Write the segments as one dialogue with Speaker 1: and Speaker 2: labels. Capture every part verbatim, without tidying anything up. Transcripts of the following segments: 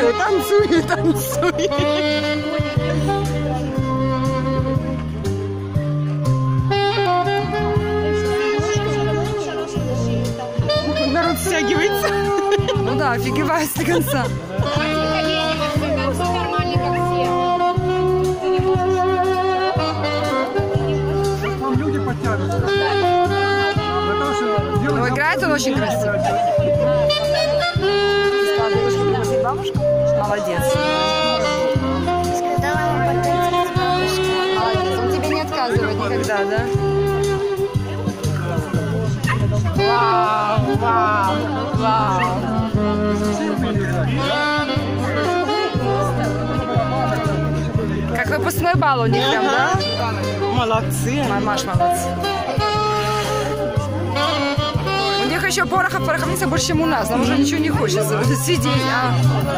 Speaker 1: танцуй, танцуй, танцуй. Народ стягивается. Ну да, офигеваюсь до конца. Но играет он очень красиво. Бабушка? Молодец. Молодец. Он тебе не отказывает никогда, да? Вау, вау, вау. Как выпускной бал у них там, да?
Speaker 2: Молодцы.
Speaker 1: Мамаш, молодцы. У них еще порохов, пороховница больше, чем у нас. Нам уже ничего не хочется. Сидеть, а?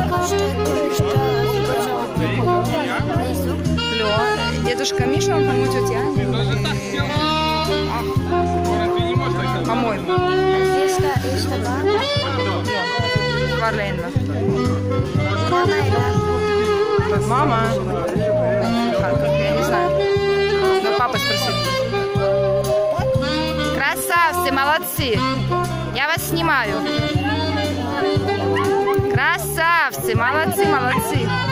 Speaker 1: Клево. Дедушка Миша, он, по-моему, тетя Аня. По-моему. Варленна.
Speaker 2: Мама.
Speaker 1: Я не знаю. Но папа спросил. Красавцы, молодцы. Я вас снимаю. Красавцы, молодцы, молодцы.